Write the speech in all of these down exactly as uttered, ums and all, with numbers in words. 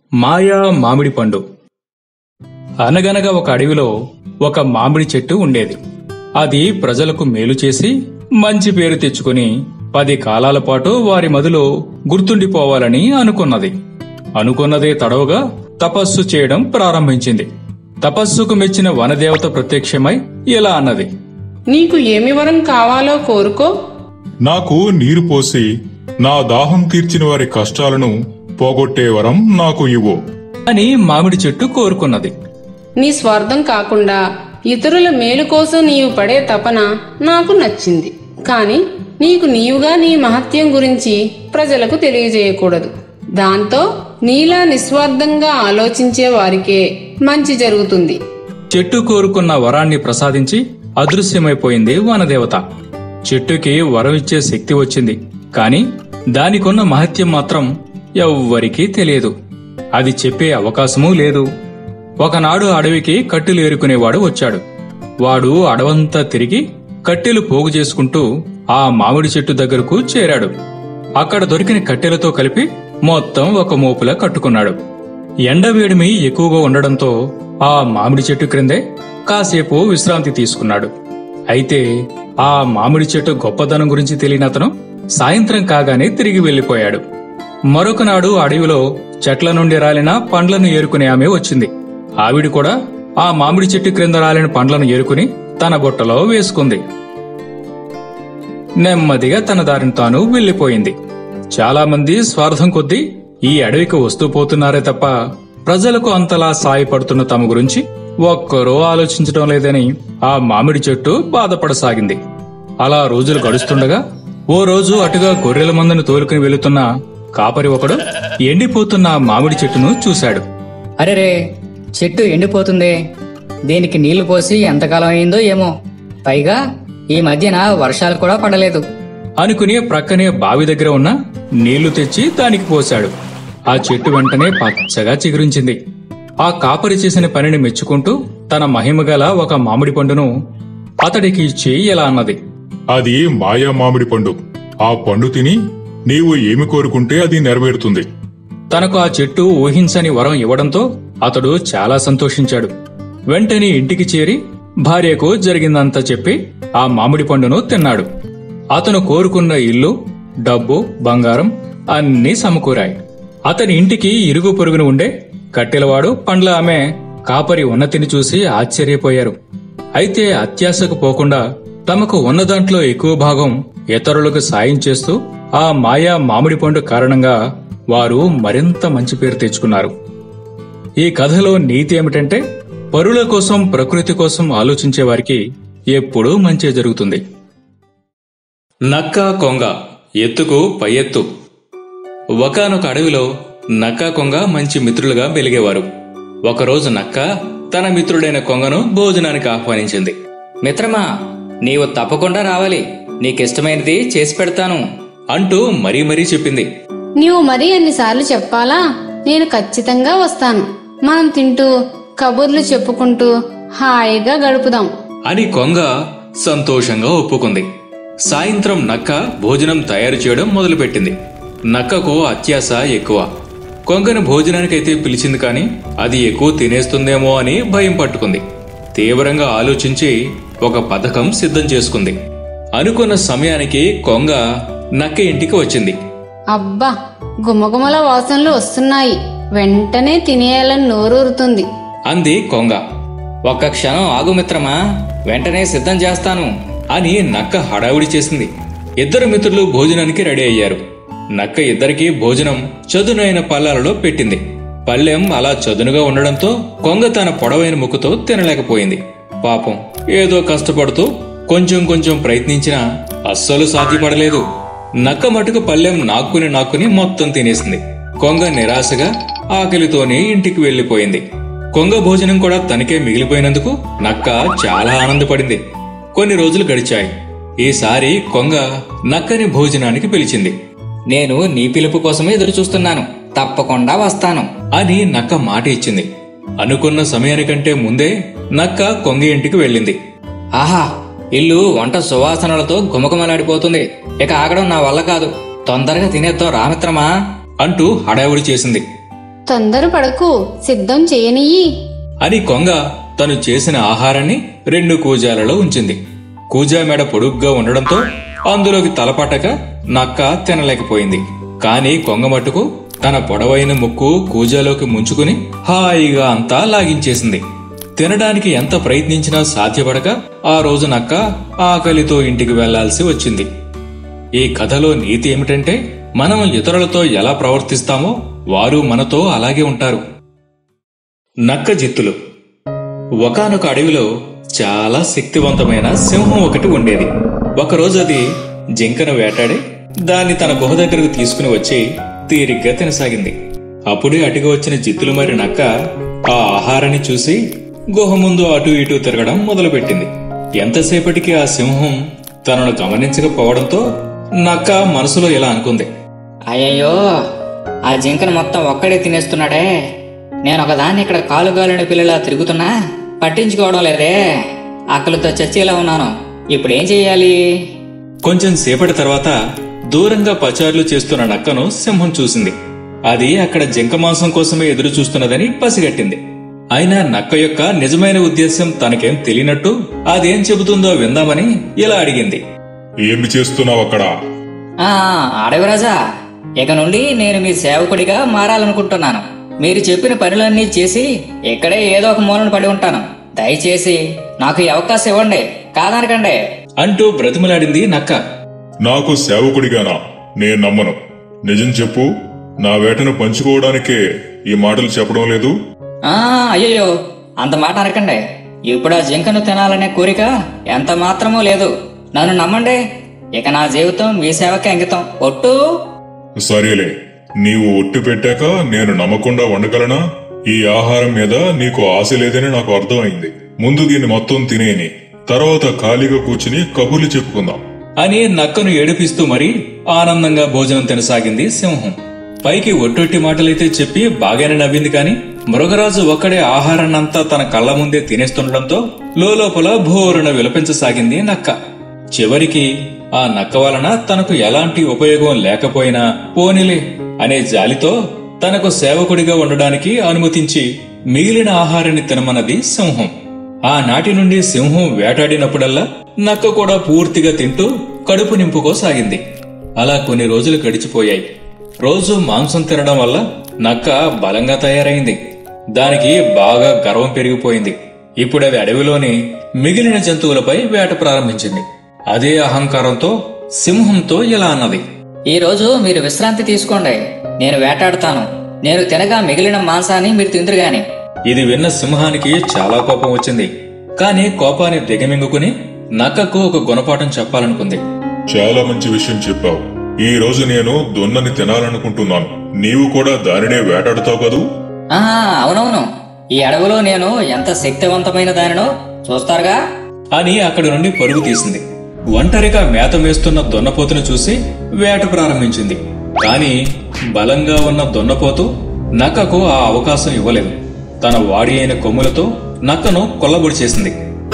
మాయా మామిడి పండు. అనగనగా ఒక అడవిలో ఒక మామిడి చెట్టు ఉండేది. అది ప్రజలకు మేలు చేసి మంచి పేరు తెచ్చుకుని పది కాలాల పాటు వారి మదిలో గుర్తుండిపోవాలని అనుకున్నది. అనుకున్నదే తడవుగా తపస్సు చేయడం ప్రారంభించింది. తపస్సుకు మెచ్చిన వనదేవత ప్రత్యక్షమై ఇలా అన్నది, నీకు ఏమి వరం కావాలో కోరుకో. నాకు నీరు పోసి నా దాహం తీర్చిన వారి కష్టాలను పోగొట్టే వరం నాకు ఇవ్వు అని మామిడి చెట్టు కోరుకున్నది. నీ స్వార్థం కాకుండా ఇతరుల మేలు కోసం నీవు పడే తపన నాకు నచ్చింది. కాని నీకు నీవుగా నీ మహత్యం గురించి ప్రజలకు తెలియజేయకూడదు. దాంతో నీలా నిస్వార్థంగా ఆలోచించే వారికే మంచి జరుగుతుంది. చెట్టు కోరుకున్న వరాన్ని ప్రసాదించి అదృశ్యమైపోయింది వనదేవత. చెట్టుకి వరం ఇచ్చే శక్తి వచ్చింది, కాని దానికున్న మహత్యం మాత్రం ఎవ్వరికీ తెలియదు. అది చెప్పే అవకాశమూ లేదు. ఒకనాడు అడవికి కట్టెలు ఏరుకునేవాడు వచ్చాడు. వాడు అడవంతా తిరిగి కట్టెలు పోగు చేసుకుంటూ ఆ మామిడి చెట్టు దగ్గరకు చేరాడు. అక్కడ దొరికిన కట్టెలతో కలిపి మొత్తం ఒక మోపులా కట్టుకున్నాడు. ఎండవేడిమి ఎక్కువగా ఉండడంతో ఆ మామిడి చెట్టు క్రిందే కాసేపు విశ్రాంతి తీసుకున్నాడు. అయితే ఆ మామిడి చెట్టు గొప్పదనం గురించి తెలియనతను సాయంత్రం కాగానే తిరిగి వెళ్లిపోయాడు. మరొకనాడు అడవిలో చెట్ల నుండి రాలిన పండ్లను ఏరుకునే ఆమె వచ్చింది. ఆవిడ కూడా ఆ మామిడి చెట్టు క్రింద రాలిన పండ్లను ఏరుకుని తన బుట్టలో వేసుకుంది. నెమ్మదిగా తన దారిని తాను వెళ్లిపోయింది. చాలా మంది స్వార్థం కొద్దీ ఈ అడవికి వస్తూ పోతున్నారే తప్ప ప్రజలకు అంతలా సాయపడుతున్న తమ గురించి ఒక్కరూ ఆలోచించడం లేదని ఆ మామిడి చెట్టు బాధపడసాగింది. అలా రోజులు గడుస్తుండగా ఓ రోజు అటుగా గొర్రెల మందను తోలుకుని వెళుతున్న కాపరి ఒకడు ఎండిపోతున్న మామిడి చెట్టును చూశాడు. అరెరే, చెట్టు ఎండిపోతుందే, దీనికి నీళ్లు పోసి ఎంతకాలం అయిందో ఏమో, పైగా ఈ మధ్యన వర్షాలు కూడా పడలేదు అనుకుని ప్రక్కనే బావి దగ్గర ఉన్న నీళ్లు తెచ్చి దానికి పోశాడు. ఆ చెట్టు వెంటనే పచ్చగా చిగురించింది. ఆ కాపరి చేసిన పనిని మెచ్చుకుంటూ తన మహిమగల ఒక మామిడి పండును అతడికి ఇచ్చి ఇలా అన్నది, అది మాయా మామిడి పండు. ఆ పండు తిని నీవు ఏమి కోరుకుంటే అది నెరవేరుతుంది. తనకు ఆ చెట్టు ఊహించని వరం ఇవ్వడంతో అతడు చాలా సంతోషించాడు. వెంటనే ఇంటికి చేరి భార్యకు జరిగిందంతా చెప్పి ఆ మామిడి పండును తిన్నాడు. అతను కోరుకున్న ఇల్లు, డబ్బు, బంగారం అన్నీ సమకూరాయి. అతని ఇంటికి ఇరుగు పొరుగున ఉండే కట్టెలవాడు, పండ్ల ఆమె, కాపరి ఉన్నతిని చూసి ఆశ్చర్యపోయారు. అయితే అత్యాశకు పోకుండా తమకు ఉన్న దాంట్లో ఎక్కువ భాగం ఇతరులకు సాయం చేస్తూ ఆ మాయా మామిడి పండు కారణంగా వారు మరింత మంచి పేరు తెచ్చుకున్నారు. ఈ కథలో నీతి ఏమిటంటే, పరుల కోసం, ప్రకృతి కోసం ఆలోచించే వారికి ఎప్పుడూ మంచి జరుగుతుంది. నక్క కొంగ ఎత్తుకు పై ఎత్తు. ఒకానొక అడవిలో నక్క కొంగ మంచి మిత్రులుగా వెలిగేవారు. ఒకరోజు నక్క తన మిత్రుడైన కొంగను భోజనానికి ఆహ్వానించింది. మిత్రమా, నీవు తప్పకుండా రావాలి, నీకిష్టమైనది చేసి పెడతాను అంటూ మరీ మరీ చెప్పింది. నీవు మరీ అన్నిసార్లు చెప్పాలా? నేను ఖచ్చితంగా వస్తాను. మనం తింటూ కబుర్లు చెప్పుకుంటూ హాయిగా గడుపుదాం అని కొంగ సంతోషంగా ఒప్పుకుంది. సాయంత్రం నక్క భోజనం తయారు చేయడం మొదలుపెట్టింది. నక్కకు అత్యాశ ఎక్కువ. కొంగను భోజనానికైతే పిలిచింది, కాని అది ఎక్కువ తినేస్తుందేమో అని భయం పట్టుకుంది. తీవ్రంగా ఆలోచించి ఒక పథకం సిద్ధం చేసుకుంది. అనుకున్న సమయానికి కొంగ నక్క ఇంటికి వచ్చింది. అబ్బా, గుమగుమల వాసనలు వస్తున్నాయి, వెంటనే తినేయాలని నోరూరుతుంది అంది కొంగ. ఒక్క క్షణం ఆగు మిత్రమా, వెంటనే సిద్ధం చేస్తాను అని నక్క హడావుడి చేసింది. ఇద్దరు మిత్రులు భోజనానికి రెడీ అయ్యారు. నక్క ఇద్దరికీ భోజనం చదునైన పళ్ళాలలో పెట్టింది. పళ్ళెం అలా చదునుగా ఉండడంతో కొంగ తన పొడవైన ముక్కుతో తినలేకపోయింది. పాపం, ఏదో కష్టపడుతూ కొంచెం కొంచెం ప్రయత్నించినా అస్సలు సాధ్యపడలేదు. నక్క మటుకు పళ్ళెం నాక్కుని నాక్కుని మొత్తం తినేసింది. కొంగ నిరాశగా ఆకలితోనే ఇంటికి వెళ్లిపోయింది. కొంగ భోజనం కూడా తనకే మిగిలిపోయినందుకు నక్క చాలా ఆనందపడింది. కొన్ని రోజులు గడిచాయి. ఈసారి కొంగ నక్కని భోజనానికి పిలిచింది. నేను నీ పిలుపు కోసమే ఎదురు చూస్తున్నాను, తప్పకుండా వస్తాను అని నక్క మాట ఇచ్చింది. అనుకున్న సమయానికంటే ముందే నక్క కొంగ ఇంటికి వెళ్ళింది. ఆహా, ఇల్లు వంట సువాసనలతో గుమగుమలాడిపోతుంది, ఇక ఆగడం నా వల్ల కాదు, తొందరగా తినేద్దాం రామిత్రమా అంటూ హడావుడి చేసింది. తొందరపడకు, సిద్ధం చేయనియ్యి అని కొంగ తను చేసిన ఆహారాన్ని రెండు కూజాలలో ఉంచింది. కూజా మెడ పొడుగ్గా ఉండడంతో అందులోకి తలపట్టక నక్క తినలేకపోయింది. కాని కొంగ మట్టుకు తన పొడవైన ముక్కు కూజాలోకి ముంచుకుని హాయిగా అంతా లాగించేసింది. తినడానికి ఎంత ప్రయత్నించినా సాధ్యపడక ఆ రోజు నక్క ఆకలితో ఇంటికి వెళ్లాల్సి వచ్చింది. ఈ కథలో నీతి ఏమిటంటే, మనం ఇతరులతో ఎలా ప్రవర్తిస్తామో వారు మనతో అలాగే ఉంటారు. నక్క జిత్తులు. ఒకానొక అడవిలో చాలా శక్తివంతమైన సింహం ఒకటి ఉండేది. ఒకరోజు అది జింకను వేటాడి దాన్ని తన గుహ దగ్గరకు తీసుకుని వచ్చి తీరిగ్గా తినసాగింది. అప్పుడే అటుగా వచ్చిన జిత్తులు మరి నక్క ఆ ఆహారాన్ని చూసి గుహ ముందు అటు ఇటు తిరగడం మొదలుపెట్టింది. ఎంతసేపటికి ఆ సింహం తనను గమనించకపోవడంతో నక్క మనసులో ఇలా అనుకుంది, అయ్యయ్యో, ఆ జింకను మొత్తం ఒక్కడే తినేస్తున్నాడే. నేను ఒకదాన్ని ఇక్కడ కాలుగాలిన పిల్లలా తిరుగుతున్నా పట్టించుకోవడం లేదే. ఆకలితో చచ్చేలా ఉన్నాను. ఇప్పుడేం చెయ్యాలి? కొంచెం సేపటి తర్వాత దూరంగా పచారులు చేస్తున్న నక్కను సింహం చూసింది. అది అక్కడ జింక మాంసం కోసమే ఎదురు చూస్తున్నదని పసిగట్టింది. అయినా నక్క యొక్క నిజమైన ఉద్దేశం తనకేం తెలియనట్టు అదేం చెబుతుందో విందామని ఇలా అడిగింది. ఏమి చేస్తున్నావు అక్కడ? ఆ అడవిరాజా, ఇక నుండి నేను మీ సేవకుడిగా మారాలనుకుంటున్నాను. మీరు చెప్పిన పనులన్నీ చేసి ఇక్కడే ఏదో ఒక మూలన పడి ఉంటాను. దయచేసి నాకు ఈ అవకాశం ఇవ్వండి, కాదనకండి అంటూ బ్రతిమలాడింది నక్క. నాకు సేవకుడిగానా? నేను నమ్మను. నిజం చెప్పు, నా వేటను పంచుకోవడానికే ఈ మాటలు చెప్పడం లేదు. ఆ అయ్యయ్యో, అంత మాట అనకండి. ఇప్పుడు ఆ జింకను తినాలనే కోరిక ఎంత మాత్రమూ లేదు. నన్ను నమ్మండి. ఇక నా జీవితం మీ సేవకే అంకితం. ఒట్టు. సరేలే, నీవు ఒట్టు పెట్టాక నేను నమ్మకుండా ఉండగలనా? ఈ ఆహారం మీద నీకు ఆశ లేదని నాకు అర్థమైంది. ముందు దీన్ని మొత్తం తినేని, తర్వాత ఖాళీగా కూర్చుని కబుర్లు చెప్పుకుందాం అని నక్కను ఏడిపిస్తూ మరీ ఆనందంగా భోజనం తినసాగింది సింహం. పైకి ఒట్టొట్టి మాటలైతే చెప్పి బాగానే నవ్వింది కాని మృగరాజు ఒక్కడే ఆహారాన్నంతా తన కళ్ల ముందే తినేస్తుండటంతో లోలోపల భోరున విలపించసాగింది నక్క. చివరికి ఆ నక్క వలన తనకు ఎలాంటి ఉపయోగం లేకపోయినా పోనిలే అనే జాలితో తనకు సేవకుడిగా ఉండడానికి అనుమతించి మిగిలిన ఆహారాన్ని తినమన్నది సింహం. ఆనాటి నుండి సింహం వేటాడినప్పుడల్లా నక్క కూడా పూర్తిగా తింటూ కడుపు నింపుకోసాగింది. అలా కొన్ని రోజులు గడిచిపోయాయి. రోజు మాంసం తినడం వల్ల నక్క బలంగా తయారైంది. దానికి బాగా గర్వం పెరిగిపోయింది. ఇప్పుడది అడవిలోని మిగిలిన జంతువులపై వేట ప్రారంభించింది. అదే అహంకారంతో సింహంతో ఇలా అన్నది, ఈ రోజు మీరు విశ్రాంతి తీసుకోండి, నేను వేటాడుతాను. నేను తినగా మిగిలిన మాంసాన్ని మీరు తిందురు గాని. ఇది విన్న సింహానికి చాలా కోపం వచ్చింది. కాని కోపాన్ని దిగమింగుకుని నక్కకు ఒక గుణపాఠం చెప్పాలనుకుంది. చాలా మంచి విషయం చెప్పావు. ఈ రోజు నేను దొన్నని తినాలనుకుంటున్నాను. నీవు కూడా దానినే వేటాడుతావు కదూ? ఆ అవునవును, ఈ అడవిలో నేను ఎంత శక్తివంతమైన దానినో చూస్తారుగా అని అక్కడి నుండి పరుగు తీసింది. ఒంటరిగా మేత మేస్తున్న దొన్నపోతును చూసి వేట ప్రారంభించింది. కాని బలంగా ఉన్న దొన్నపోతు నక్కకు ఆ అవకాశం ఇవ్వలేదు. తన వాడి అయిన కొమ్ములతో నక్కను కొల్లబొడి చేసింది.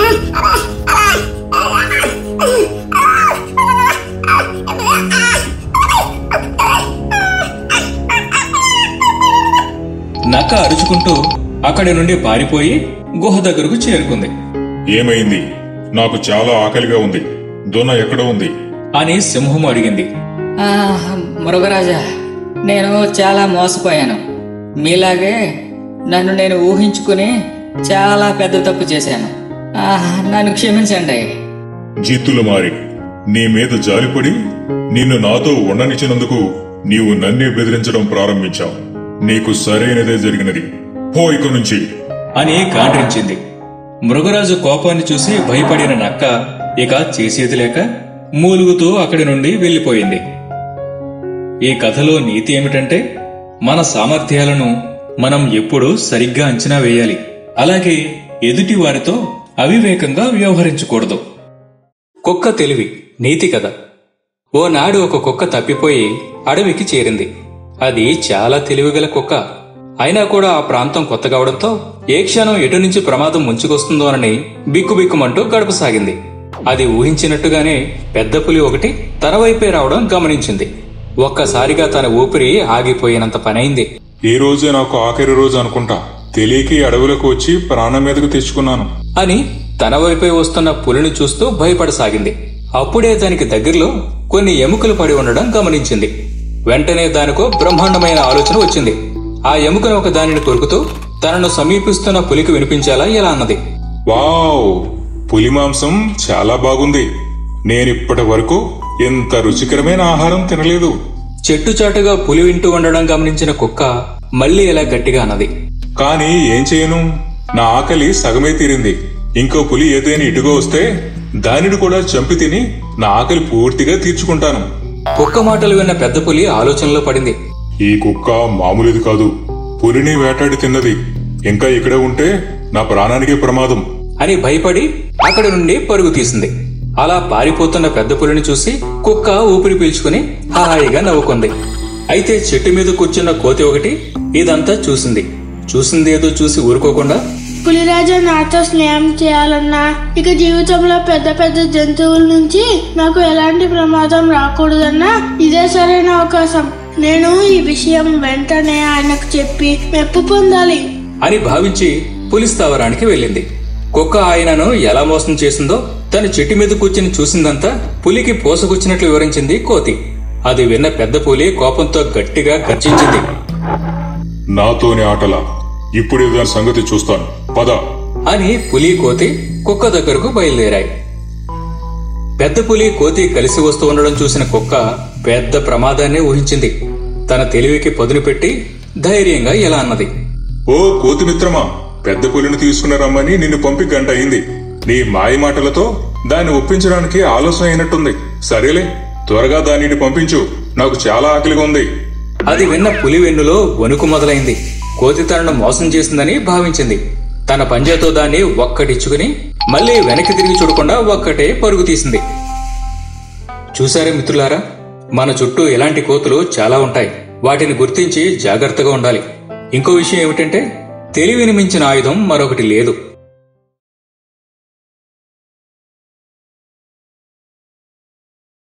నక్క అరుచుకుంటూ అక్కడి నుండి పారిపోయి గుహ దగ్గరకు చేరుకుంది. ఏమైంది? నాకు చాలా ఆకలిగా ఉంది. దొన్న ఎక్కడ ఉంది అని సింహం అడిగింది. ఆ మృగరాజా, నేను చాలా మోసపోయాను. మీలాగే నన్ను నేను ఊహించుకుని చాలా పెద్ద తప్పు చేశాను. ఆ నన్ను క్షమించండి. జిత్తులు మారి నీ మీద జాలిపడి నిన్ను నాతో ఉండనిచ్చినందుకు నీవు నన్నే బెదిరించడం ప్రారంభించావు. నీకు సరైనదే జరిగినది. పో ఇక నుంచి అని గాండ్రించింది. మృగరాజు కోపాన్ని చూసి భయపడిన నక్క ఇక చేసేది లేక మూలుగుతూ అక్కడి నుండి వెళ్లిపోయింది. ఈ కథలో నీతి ఏమిటంటే, మన సామర్థ్యాలను మనం ఎప్పుడూ సరిగ్గా అంచనా వేయాలి. అలాగే ఎదుటి వారితో అవివేకంగా వ్యవహరించకూడదు. కుక్క తెలివి. నీతి కథ. ఓనాడు ఒక కుక్క తప్పిపోయి అడవికి చేరింది. అది చాలా తెలివిగల కుక్క. అయినా కూడా ఆ ప్రాంతం కొత్త కావడంతో ఏ క్షణం ఎటు నుంచి ప్రమాదం ముంచుకొస్తుందోనని బిక్కుబిక్కుమంటూ గడపసాగింది. అది ఊహించినట్టుగానే పెద్ద పులి ఒకటి తన వైపే రావడం గమనించింది. ఒక్కసారిగా తన ఊపిరి ఆగిపోయినంత పనైంది. ఈ రోజే నాకు ఆఖరి రోజు అనుకుంటా. తెలియక ఈ అడవులకు వచ్చి ప్రాణం మీదకు తెచ్చుకున్నాను అని తన వైపే వస్తున్న పులిని చూస్తూ భయపడసాగింది. అప్పుడే దానికి దగ్గరలో కొన్ని ఎముకలు పడి ఉండడం గమనించింది. వెంటనే దానికో బ్రహ్మాండమైన ఆలోచన వచ్చింది. ఆ ఎముకను ఒక దానిని కొరుకుతూ తనను సమీపిస్తున్న పులికి వినిపించేలా ఇలా అన్నది. వావ్, పులి మాంసం చాలా బాగుంది. నేనిప్పటి వరకు ఇంత రుచికరమైన ఆహారం తినలేదు. చెట్టు చాటుగా పులి వింటూ ఉండడం గమనించిన కుక్క మళ్లీ ఇలా గట్టిగా అన్నది. కాని ఏం చేయను, నా ఆకలి సగమే తీరింది. ఇంకో పులి ఏదైనా ఇటుగా వస్తే దానిని కూడా చంపి తిని నా ఆకలి పూర్తిగా తీర్చుకుంటాను. కుక్క మాటలు విన్న పెద్ద పులి ఆలోచనలో పడింది. ఈ కుక్క మామూలుది కాదు, పులిని వేటాడి తిన్నది. ఇంకా ఇక్కడే ఉంటే నా ప్రాణానికే ప్రమాదం అని భయపడి అక్కడి నుండి పరుగు తీసింది. అలా పారిపోతున్న పెద్ద పులిని చూసి కుక్క ఊపిరి పీల్చుకుని హాయిగా నవ్వుకుంది. అయితే చెట్టు మీద కూర్చున్న కోతి ఒకటి ఇదంతా చూసింది. చూసిందేదో చూసి ఊరుకోకుండా, పులిరాజా నాతో స్నేహం చేయాలన్నా ఇక జీవితంలో పెద్ద పెద్ద జంతువుల నుంచి నాకు ఎలాంటి ప్రమాదం రాకూడదన్నా ఇదే సరైన అవకాశం. నేను ఈ విషయం వెంటనే ఆయనకు చెప్పి మెప్పు పొందాలి అని భావించి పులి స్థావరానికి వెళ్ళింది. కుక్క ఆయనను ఎలా మోసం చేసిందో తను చెట్టు మీద కూర్చుని చూసిందంతా పులికి పోసకొచ్చినట్లు వివరించింది కోతి. అది విన్న పెద్ద పులి కోపంతో గట్టిగా గర్జించింది. నాతోని ఆటలా, ఇప్పుడే దాని సంగతి చూస్తాను, పద అని పులి కోతి కుక్క దగ్గరకు బయలుదేరాయి. పెద్ద పులి కోతి కలిసి వస్తూ ఉండడం చూసిన కుక్క పెద్ద ప్రమాదాన్నే ఊహించింది. తన తెలివికి పదును పెట్టి ధైర్యంగా ఇలా అన్నది. ఓ కోతి మిత్రమా, పెద్ద పులిని తీసుకుని రమ్మని నిన్ను పంపి గంట అయింది. నీ మాయ మాటలతో దాన్ని ఒప్పించడానికి ఆలోచన అయినట్టుంది. సరేలే, త్వరగా దానిని పంపించు, నాకు చాలా ఆకలిగా ఉంది. అది విన్న పులి వెన్నులో వణుకు మొదలైంది. కోతి తనను మోసం చేసిందని భావించింది. తన పంజాతో దాన్ని ఒక్కటిచ్చుకుని మళ్లీ వెనక్కి తిరిగి చూడకుండా ఒక్కటే పరుగు తీసింది. చూశారే మిత్రులారా, మన చుట్టూ ఇలాంటి కోతులు చాలా ఉంటాయి. వాటిని గుర్తించి జాగ్రత్తగా ఉండాలి. ఇంకో విషయం ఏమిటంటే, తెలివిని మించిన ఆయుధం మరొకటి లేదు.